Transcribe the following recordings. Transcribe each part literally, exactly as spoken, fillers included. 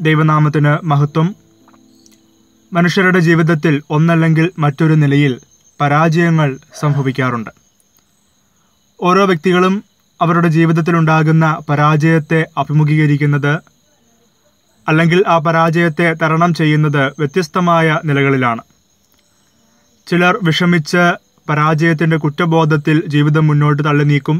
ദൈവനാമത്തിന് മഹത്വം. മനുഷ്യരുടെ ജീവിതത്തിൽ ഒന്നല്ലെങ്കിൽ മറ്റൊരു നിലയിൽ പരാജയങ്ങൾ സംഭവിക്കാറുണ്ട്. ഓരോ വ്യക്തികളും അവരുടെ ജീവിതത്തിലുണ്ടാകുന്ന പരാജയത്തെ അഭിമുഖീകരിക്കുന്നത് അല്ലെങ്കിൽ ആ പരാജയത്തെ തരണം ചെയ്യുന്നത് വ്യത്യസ്തമായ നിലകളിലാണ്. ചിലർ വിഷമിച്ച് പരാജയത്തിൻ്റെ കുറ്റബോധത്തിൽ ജീവിതം മുന്നോട്ട് തള്ളി നീക്കും.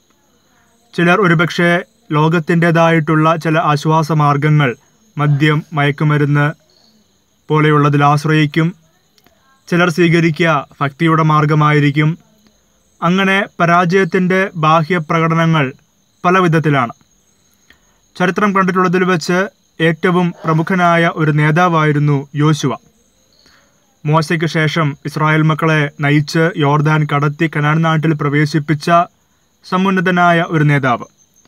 ചിലർ ഒരുപക്ഷെ ലോകത്തിൻ്റേതായിട്ടുള്ള ചില ആശ്വാസമാർഗങ്ങൾ, മദ്യം, മയക്കുമരുന്ന് പോലെയുള്ളതിൽ ആശ്രയിക്കും. ചിലർ സ്വീകരിക്കുക ഭക്തിയുടെ മാർഗമായിരിക്കും. അങ്ങനെ പരാജയത്തിൻ്റെ ബാഹ്യപ്രകടനങ്ങൾ പല വിധത്തിലാണ്. ചരിത്രം കണ്ടിട്ടുള്ളതിൽ വെച്ച് ഏറ്റവും പ്രമുഖനായ ഒരു നേതാവായിരുന്നു യോശുവ. മോശയ്ക്ക് ശേഷം ഇസ്രായേൽ മക്കളെ നയിച്ച് യോർദാൻ കടത്തി കനാൻ നാട്ടിൽ പ്രവേശിപ്പിച്ച സമുന്നതനായ ഒരു നേതാവ്.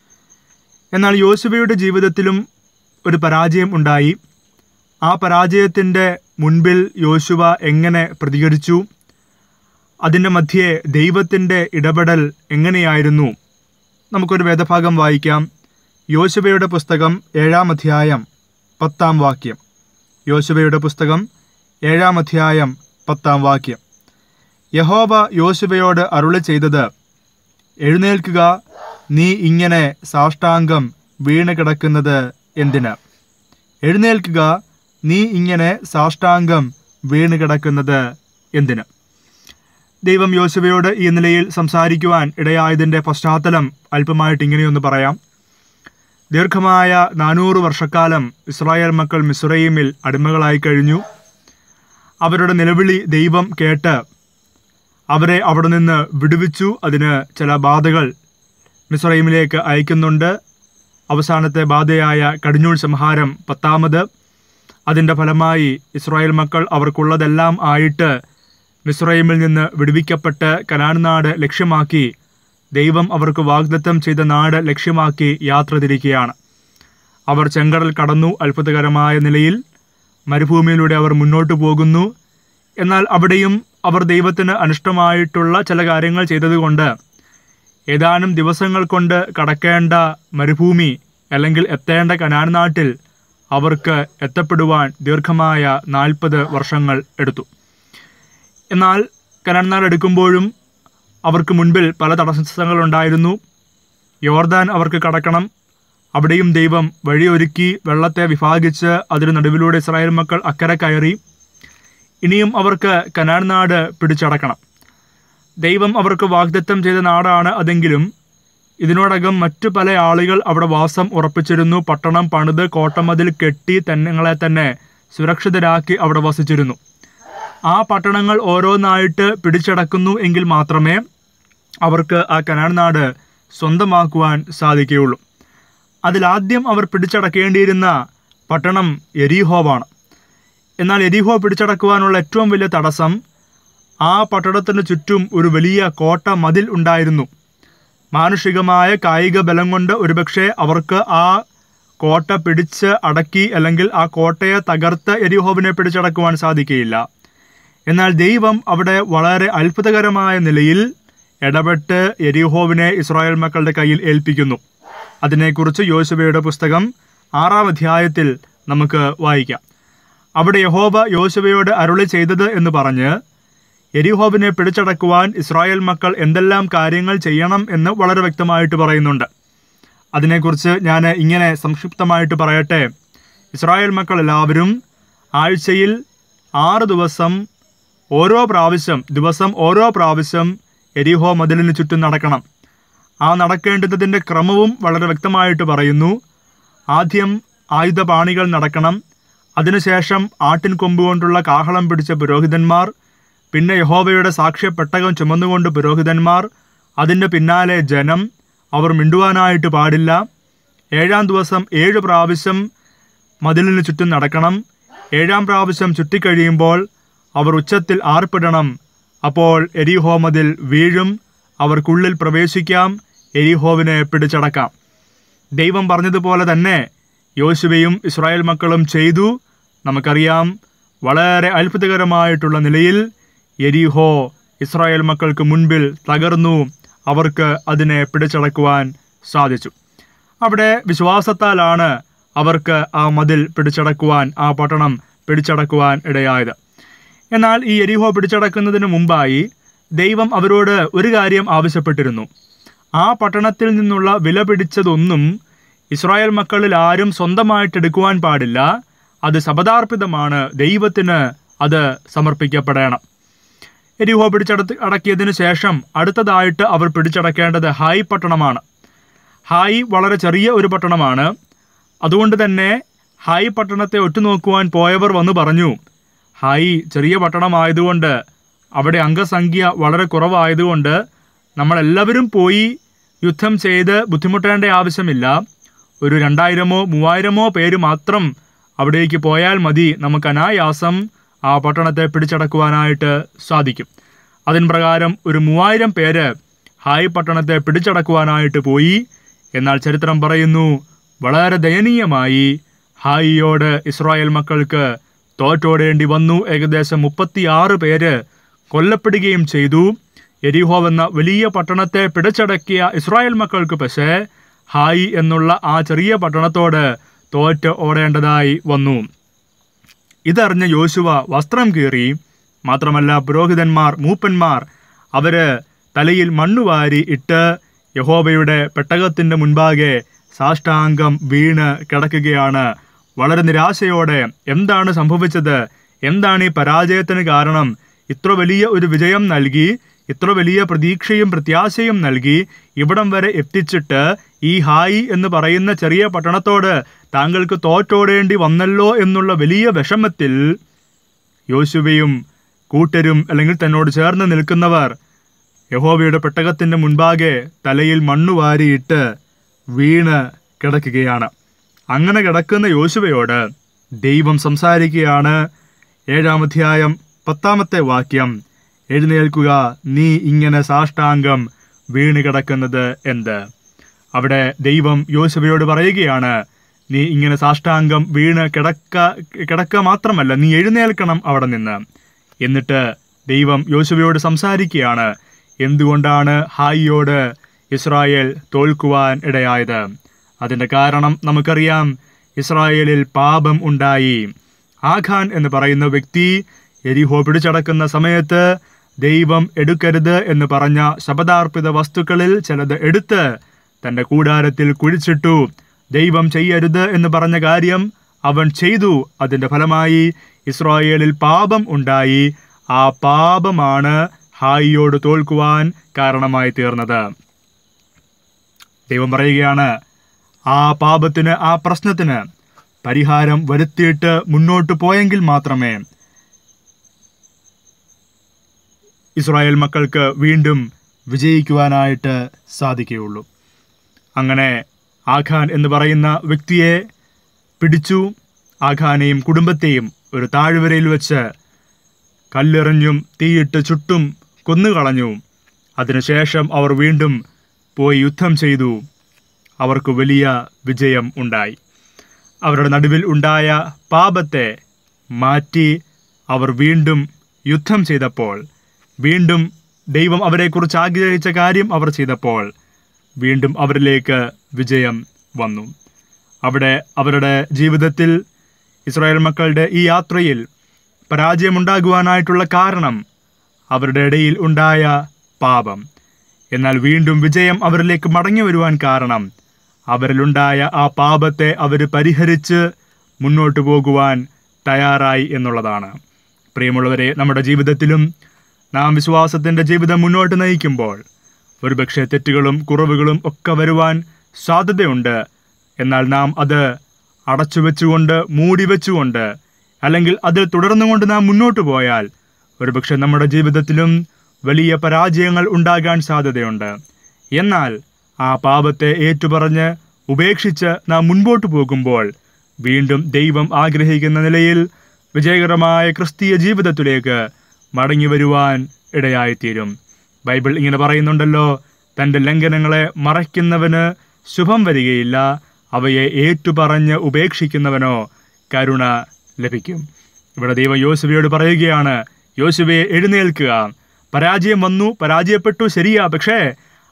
എന്നാൽ യോശുവയുടെ ജീവിതത്തിലും ഒരു പരാജയം ഉണ്ടായി. ആ പരാജയത്തിൻ്റെ മുൻപിൽ യോശുവ എങ്ങനെ പ്രതികരിച്ചു? അതിൻ്റെ മധ്യേ ദൈവത്തിൻ്റെ ഇടപെടൽ എങ്ങനെയായിരുന്നു? നമുക്കൊരു വേദഭാഗം വായിക്കാം. യോശുവയുടെ പുസ്തകം ഏഴാം അധ്യായം പത്താം വാക്യം. യോശുവയുടെ പുസ്തകം ഏഴാം അധ്യായം പത്താം വാക്യം. യഹോവ യോശുവയോട് അരുളി ചെയ്തത്, എഴുന്നേൽക്കുക, നീ ഇങ്ങനെ സാഷ്ടാംഗം വീണ് കിടക്കുന്നത് എന്തിന്? എഴുന്നേൽക്കുക, നീ ഇങ്ങനെ സാഷ്ടാംഗം വീണ് കിടക്കുന്നത് എന്തിന്? ദൈവം യോശുവയോട് ഈ നിലയിൽ സംസാരിക്കുവാൻ ഇടയായതിൻ്റെ പശ്ചാത്തലം അല്പമായിട്ട് ഇങ്ങനെയൊന്ന് പറയാം. ദീർഘമായ നാനൂറ് വർഷക്കാലം ഇസ്രായേൽ മക്കൾ മിസ്രയീമിൽ അടിമകളായി കഴിഞ്ഞു. അവരുടെ നിലവിളി ദൈവം കേട്ട് അവരെ അവിടെ നിന്ന് വിടുവിച്ചു. അതിന് ചില ബാധകൾ മിസ്രയീമിലേക്ക് അയക്കുന്നുണ്ട്. അവസാനത്തെ ബാധയായ കടിഞ്ഞൂൽ സംഹാരം പത്താമത്. അതിൻ്റെ ഫലമായി ഇസ്രായേൽ മക്കൾ അവർക്കുള്ളതെല്ലാം ആയിട്ട് മിസ്രയീമിൽ നിന്ന് വിടുവിക്കപ്പെട്ട് കനാൻ നാട് ലക്ഷ്യമാക്കി, ദൈവം അവർക്ക് വാഗ്ദത്തം ചെയ്ത നാട് ലക്ഷ്യമാക്കി യാത്ര തിരിക്കുകയാണ്. അവർ ചെങ്കടൽ കടന്നു. അത്ഭുതകരമായ നിലയിൽ മരുഭൂമിയിലൂടെ അവർ മുന്നോട്ട് പോകുന്നു. എന്നാൽ അവിടെയും അവർ ദൈവത്തിന് അനിഷ്ടമായിട്ടുള്ള ചില കാര്യങ്ങൾ ചെയ്തതുകൊണ്ട് ഏതാനും ദിവസങ്ങൾ കൊണ്ട് കടക്കേണ്ട മരുഭൂമി അല്ലെങ്കിൽ എത്തേണ്ട കനാൻ നാട്ടിൽ അവർക്ക് എത്തപ്പെടുവാൻ ദീർഘമായ നാൽപ്പത് വർഷങ്ങൾ എടുത്തു. എന്നാൽ കനാൻ നാട് എടുക്കുമ്പോഴും അവർക്ക് മുൻപിൽ പല തടസ്സങ്ങളുണ്ടായിരുന്നു. യോർദാൻ അവർക്ക് കടക്കണം. അവിടെയും ദൈവം വഴിയൊരുക്കി വെള്ളത്തെ വിഭാഗിച്ച് അതിന് നടുവിലൂടെ ഇസ്രായേൽ മക്കൾ അക്കരെ കയറി. ഇനിയും അവർക്ക് കനാൻ നാട് പിടിച്ചടക്കണം. ദൈവം അവർക്ക് വാഗ്ദത്തം ചെയ്ത നാടാണ് അതെങ്കിലും ഇതിനോടകം മറ്റു പല ആളുകൾ അവിടെ വാസം ഉറപ്പിച്ചിരുന്നു. പട്ടണം പണിത് കോട്ടമതിൽ കെട്ടി തങ്ങളെ തന്നെ സുരക്ഷിതരാക്കി അവിടെ വസിച്ചിരുന്നു. ആ പട്ടണങ്ങൾ ഓരോന്നായിട്ട് പിടിച്ചടക്കുന്നു എങ്കിൽ മാത്രമേ അവർക്ക് ആ കനാൻ നാട് സ്വന്തമാക്കുവാൻ സാധിക്കുകയുള്ളൂ. അതിലാദ്യം അവർ പിടിച്ചടക്കേണ്ടിയിരുന്ന പട്ടണം എരീഹോവാണ്. എന്നാൽ എരീഹോ പിടിച്ചടക്കുവാനുള്ള ഏറ്റവും വലിയ തടസ്സം ആ പട്ടണത്തിന് ചുറ്റും ഒരു വലിയ കോട്ട മതിൽ ഉണ്ടായിരുന്നു. മാനുഷികമായ കായിക ബലം കൊണ്ട് ഒരുപക്ഷെ അവർക്ക് ആ കോട്ട പിടിച്ച് അടക്കി അല്ലെങ്കിൽ ആ കോട്ടയെ തകർത്ത് എരീഹോവിനെ പിടിച്ചടക്കുവാൻ സാധിക്കുകയില്ല. എന്നാൽ ദൈവം അവിടെ വളരെ അത്ഭുതകരമായ നിലയിൽ ഇടപെട്ട് എരീഹോവിനെ ഇസ്രായേൽ മക്കളുടെ കയ്യിൽ ഏൽപ്പിക്കുന്നു. അതിനെക്കുറിച്ച് യോശുവയുടെ പുസ്തകം ആറാം അധ്യായത്തിൽ നമുക്ക് വായിക്കാം. അവിടെ യഹോവ യോശുവയോട് അരുളി ചെയ്തത് എന്ന് പറഞ്ഞ് എരീഹോവിനെ പിടിച്ചടക്കുവാൻ ഇസ്രായേൽ മക്കൾ എന്തെല്ലാം കാര്യങ്ങൾ ചെയ്യണം എന്ന് വളരെ വ്യക്തമായിട്ട് പറയുന്നുണ്ട്. അതിനെക്കുറിച്ച് ഞാൻ ഇങ്ങനെ സംക്ഷിപ്തമായിട്ട് പറയട്ടെ. ഇസ്രായേൽ മക്കൾ എല്ലാവരും ആഴ്ചയിൽ ആറ് ദിവസം ഓരോ പ്രാവശ്യം ദിവസം ഓരോ പ്രാവശ്യം എരീഹോ മതിലിന് ചുറ്റും നടക്കണം. ആ നടക്കേണ്ടതിൻ്റെ ക്രമവും വളരെ വ്യക്തമായിട്ട് പറയുന്നു. ആദ്യം ആയുധപാണികൾ നടക്കണം. അതിനുശേഷം ആട്ടിൻ കൊമ്പ് കൊണ്ടുള്ള കാഹളം പിടിച്ച പുരോഹിതന്മാർ, പിന്നെ യഹോവയുടെ സാക്ഷ്യപ്പെട്ടകം ചുമന്നുകൊണ്ട് പുരോഹിതന്മാർ, അതിൻ്റെ പിന്നാലെ ജനം. അവർ മിണ്ടുവാനായിട്ട് പാടില്ല. ഏഴാം ദിവസം ഏഴ് പ്രാവശ്യം മതിലിന് ചുറ്റും നടക്കണം. ഏഴാം പ്രാവശ്യം ചുറ്റിക്കഴിയുമ്പോൾ അവർ ഉച്ചത്തിൽ ആർപ്പിടണം. അപ്പോൾ എരീഹോ മതിൽ വീഴും. അവർക്കുള്ളിൽ പ്രവേശിക്കാം. എരീഹോവിനെ പിടിച്ചടക്കാം. ദൈവം പറഞ്ഞതുപോലെ തന്നെ യോശുവയും ഇസ്രായേൽ മക്കളും ചെയ്തു. നമുക്കറിയാം, വളരെ അത്ഭുതകരമായിട്ടുള്ള നിലയിൽ എരീഹോ ഇസ്രായേൽ മക്കൾക്ക് മുൻപിൽ തകർന്നു. അവർക്ക് അതിനെ പിടിച്ചടക്കുവാൻ സാധിച്ചു. അവിടെ വിശ്വാസത്താലാണ് അവർക്ക് ആ മതിൽ പിടിച്ചടക്കുവാൻ, ആ പട്ടണം പിടിച്ചടക്കുവാൻ ഇടയായത്. എന്നാൽ ഈ യെരിഹോ പിടിച്ചടക്കുന്നതിന് മുമ്പായി ദൈവം അവരോട് ഒരു കാര്യം ആവശ്യപ്പെട്ടിരുന്നു. ആ പട്ടണത്തിൽ നിന്നുള്ള വില പിടിച്ചതൊന്നും ഇസ്രായേൽ മക്കളിൽ ആരും സ്വന്തമായിട്ടെടുക്കുവാൻ പാടില്ല. അത് ശപഥാർപ്പിതമാണ്, ദൈവത്തിന് അത് സമർപ്പിക്കപ്പെടണം. യെരിഹോ പിടിച്ചടത്ത് അടക്കിയതിനു ശേഷം അടുത്തതായിട്ട് അവർ പിടിച്ചടക്കേണ്ടത് ഹായ് പട്ടണമാണ്. ഹായ് വളരെ ചെറിയ ഒരു പട്ടണമാണ്. അതുകൊണ്ട് തന്നെ ഹായ് പട്ടണത്തെ ഒറ്റുനോക്കുവാൻ പോയവർ വന്നു പറഞ്ഞു, ഹായ് ചെറിയ പട്ടണമായതുകൊണ്ട്, അവിടെ അംഗസംഖ്യ വളരെ കുറവായതുകൊണ്ട് നമ്മളെല്ലാവരും പോയി യുദ്ധം ചെയ്ത് ബുദ്ധിമുട്ടേണ്ട ആവശ്യമില്ല. ഒരു രണ്ടായിരമോ മൂവായിരമോ പേര് മാത്രം അവിടേക്ക് പോയാൽ മതി, നമുക്ക് അനായാസം ആ പട്ടണത്തെ പിടിച്ചടക്കുവാനായിട്ട് സാധിക്കും. അതിൻ പ്രകാരം ഒരു മൂവായിരം പേര് ഹായ് പട്ടണത്തെ പിടിച്ചടക്കുവാനായിട്ട് പോയി. എന്നാൽ ചരിത്രം പറയുന്നു, വളരെ ദയനീയമായി ഹായിയോട് ഇസ്രായേൽ മക്കൾക്ക് തോറ്റോടേണ്ടി വന്നു. ഏകദേശം മുപ്പത്തിയാറ് പേര് കൊല്ലപ്പെടുകയും ചെയ്തു. യെരിഹോ എന്ന വലിയ പട്ടണത്തെ പിടിച്ചടക്കിയ ഇസ്രായേൽ മക്കൾക്ക് പക്ഷേ ഹായ് എന്നുള്ള ആ ചെറിയ പട്ടണത്തോട് തോറ്റ് ഓടേണ്ടതായി വന്നു. ഇതറിഞ്ഞ യോശുവ വസ്ത്രം കീറി, മാത്രമല്ല പുരോഹിതന്മാർ, മൂപ്പന്മാർ അവര് തലയിൽ മണ്ണുവാരി ഇട്ട് യഹോവയുടെ പെട്ടകത്തിന്റെ മുൻപാകെ സാഷ്ടാംഗം വീണ് കിടക്കുകയാണ്. വളരെ നിരാശയോടെ എന്താണ് സംഭവിച്ചത്, എന്താണ് ഈ പരാജയത്തിന് കാരണം, ഇത്ര വലിയ ഒരു വിജയം നൽകി, ഇത്ര വലിയ പ്രതീക്ഷയും പ്രത്യാശയും നൽകി ഇവിടം വരെ എത്തിച്ചിട്ട് ഈ ഹായ് എന്ന് പറയുന്ന ചെറിയ പട്ടണത്തോട് താങ്കൾക്ക് തോറ്റോടേണ്ടി വന്നല്ലോ എന്നുള്ള വലിയ വിഷമത്തിൽ യോശുവയും കൂട്ടരും അല്ലെങ്കിൽ തന്നോട് ചേർന്ന് നിൽക്കുന്നവർ യഹോവയുടെ പെട്ടകത്തിന്റെ മുൻപാകെ തലയിൽ മണ്ണുവാരിയിട്ട് വീണ് കിടക്കുകയാണ്. അങ്ങനെ കിടക്കുന്ന യോശുവയോട് ദൈവം സംസാരിക്കുകയാണ്. ഏഴാം അധ്യായം പത്താമത്തെ വാക്യം, എഴുന്നേൽക്കുക, നീ ഇങ്ങനെ സാഷ്ടാംഗം വീണ് കിടക്കുന്നത് എന്ത്? അവിടെ ദൈവം യോശുവയോട് പറയുകയാണ്, നീ ഇങ്ങനെ സാഷ്ടാംഗം വീണ് കിടക്ക കിടക്ക മാത്രമല്ല, നീ എഴുന്നേൽക്കണം അവിടെ നിന്ന്. എന്നിട്ട് ദൈവം യോശുവയോട് സംസാരിക്കുകയാണ്, എന്തുകൊണ്ടാണ് ഹായിയോട് ഇസ്രായേൽ തോൽക്കുവാൻ ഇടയായത്? അതിൻ്റെ കാരണം നമുക്കറിയാം. ഇസ്രായേലിൽ പാപം ഉണ്ടായി. ആഖാൻ എന്ന് പറയുന്ന വ്യക്തി യെരിഹോ പിടിച്ചടക്കുന്ന സമയത്ത് ദൈവം എടുക്കരുത് എന്ന് പറഞ്ഞ ശപഥാർപ്പിത വസ്തുക്കളിൽ ചിലത് എടുത്ത് തൻ്റെ കൂടാരത്തിൽ കുഴിച്ചിട്ടു. ദൈവം ചെയ്യരുത് എന്ന് പറഞ്ഞ കാര്യം അവൻ ചെയ്തു. അതിൻ്റെ ഫലമായി ഇസ്രായേലിൽ പാപം ഉണ്ടായി. ആ പാപമാണ് ഹായിയോട് തോൽക്കുവാൻ കാരണമായി തീർന്നത്. ദൈവം പറയുകയാണ്, ആ പാപത്തിന്, ആ പ്രശ്നത്തിന് പരിഹാരം വരുത്തിയിട്ട് മുന്നോട്ട് പോയെങ്കിൽ മാത്രമേ ഇസ്രായേൽ മക്കൾക്ക് വീണ്ടും വിജയിക്കുവാനായിട്ട് സാധിക്കുകയുള്ളൂ. അങ്ങനെ ആഖാൻ എന്ന് പറയുന്ന വ്യക്തിയെ പിടിച്ചു. ആഖാനെയും കുടുംബത്തെയും ഒരു താഴ്വരയിൽ വെച്ച് കല്ലെറിഞ്ഞും തീയിട്ട് ചുട്ടും കൊന്നുകളഞ്ഞു. അതിനുശേഷം അവർ വീണ്ടും പോയി യുദ്ധം ചെയ്തു. അവർക്ക് വലിയ വിജയം ഉണ്ടായി. അവരുടെ നടുവിൽ ഉണ്ടായ പാപത്തെ മാറ്റി അവർ വീണ്ടും യുദ്ധം ചെയ്തപ്പോൾ, വീണ്ടും ദൈവം അവരെക്കുറിച്ച് ആഗ്രഹിച്ച കാര്യം അവർ ചെയ്തപ്പോൾ വീണ്ടും അവരിലേക്ക് വിജയം വന്നു. അവിടെ അവരുടെ ജീവിതത്തിൽ, ഇസ്രായേൽ മക്കളുടെ ഈ യാത്രയിൽ പരാജയമുണ്ടാകുവാനായിട്ടുള്ള കാരണം അവരുടെ ഇടയിൽ ഉണ്ടായ പാപം. എന്നാൽ വീണ്ടും വിജയം അവരിലേക്ക് മടങ്ങി വരുവാൻ കാരണം അവരിലുണ്ടായ ആ പാപത്തെ അവർ പരിഹരിച്ച് മുന്നോട്ട് പോകുവാൻ തയ്യാറായി എന്നുള്ളതാണ്. പ്രിയമുള്ളവരെ, നമ്മുടെ ജീവിതത്തിലും നാം വിശ്വാസത്തിൻ്റെ ജീവിതം മുന്നോട്ട് നയിക്കുമ്പോൾ ഒരുപക്ഷെ തെറ്റുകളും കുറവുകളും ഒക്കെ വരുവാൻ സാധ്യതയുണ്ട്. എന്നാൽ നാം അത് അടച്ചു വെച്ചുകൊണ്ട്, മൂടി വെച്ചുകൊണ്ട്, അല്ലെങ്കിൽ അതിൽ തുടർന്നുകൊണ്ട് നാം മുന്നോട്ട് പോയാൽ ഒരുപക്ഷെ നമ്മുടെ ജീവിതത്തിലും വലിയ പരാജയങ്ങൾ ഉണ്ടാകാൻ സാധ്യതയുണ്ട്. എന്നാൽ ആ പാപത്തെ ഏറ്റുപറഞ്ഞ് ഉപേക്ഷിച്ച് നാം മുൻപോട്ട് പോകുമ്പോൾ വീണ്ടും ദൈവം ആഗ്രഹിക്കുന്ന നിലയിൽ വിജയകരമായ ക്രിസ്തീയ ജീവിതത്തിലേക്ക് മടങ്ങി വരുവാൻ ഇടയായിത്തീരും. ബൈബിൾ ഇങ്ങനെ പറയുന്നുണ്ടല്ലോ, തൻ്റെ ലംഘനങ്ങളെ മറയ്ക്കുന്നവന് ശുഭം വരികയില്ല, അവയെ ഏറ്റുപറഞ്ഞ് ഉപേക്ഷിക്കുന്നവനോ കരുണ ലഭിക്കും. ഇവിടെ ദൈവം യോശുവയോട് പറയുകയാണ്, യോശുവയെ എഴുന്നേൽക്കുക. പരാജയം വന്നു, പരാജയപ്പെട്ടു, ശരിയാ. പക്ഷേ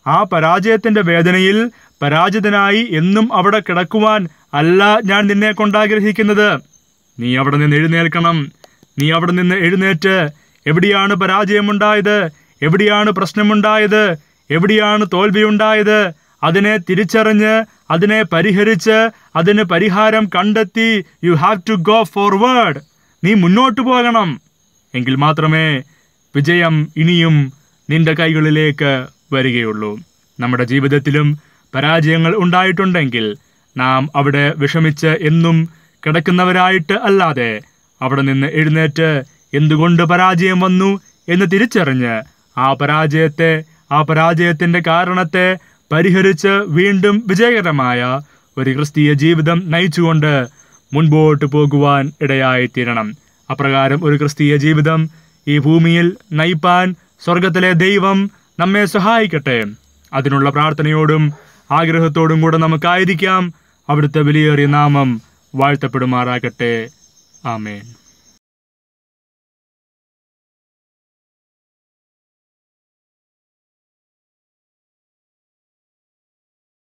ആ പരാജയത്തിൻ്റെ വേദനയിൽ പരാജിതനായി എന്നും അവിടെ കിടക്കുവാൻ അല്ല ഞാൻ നിന്നെ കൊണ്ടാഗ്രഹിക്കുന്നത്. നീ അവിടെ നിന്ന് എഴുന്നേൽക്കണം. നീ അവിടെ നിന്ന് എഴുന്നേറ്റ് എവിടെയാണ് പരാജയമുണ്ടായത്, എവിടെയാണ് പ്രശ്നമുണ്ടായത്, എവിടെയാണ് തോൽവിയുണ്ടായത്, അതിനെ തിരിച്ചറിഞ്ഞ് അതിനെ പരിഹരിച്ച് അതിന് പരിഹാരം കണ്ടെത്തി you have to go forward. നീ മുന്നോട്ട് പോകണം. എങ്കിൽ മാത്രമേ വിജയം ഇനിയും നിന്റെ കൈകളിലേക്ക് വരികയുള്ളൂ. നമ്മുടെ ജീവിതത്തിലും പരാജയങ്ങൾ ഉണ്ടായിട്ടുണ്ടെങ്കിൽ നാം അവിടെ വിഷമിച്ച് എന്നും കിടക്കുന്നവരായിട്ട് അല്ലാതെ അവിടെ നിന്ന് എഴുന്നേറ്റ് എന്തുകൊണ്ട് പരാജയം വന്നു എന്ന് തിരിച്ചറിഞ്ഞ് ആ പരാജയത്തെ ആ പരാജയത്തിൻ്റെ കാരണത്തെ പരിഹരിച്ച് വീണ്ടും വിജയകരമായ ഒരു ക്രിസ്തീയ ജീവിതം നയിച്ചുകൊണ്ട് മുൻപോട്ട് പോകുവാൻ ഇടയായിത്തീരണം. അപ്രകാരം ഒരു ക്രിസ്തീയ ജീവിതം ഈ ഭൂമിയിൽ നയിപ്പാൻ സ്വർഗത്തിലെ ദൈവം നമ്മെ സഹായിക്കട്ടെ. അതിനുള്ള പ്രാർത്ഥനയോടും ആഗ്രഹത്തോടും കൂടെ നമുക്കായിരിക്കാം. അവിടുത്തെ വിലയേറിയ നാമം വാഴ്ത്തപ്പെടുമാറാകട്ടെ. ആമേൻ.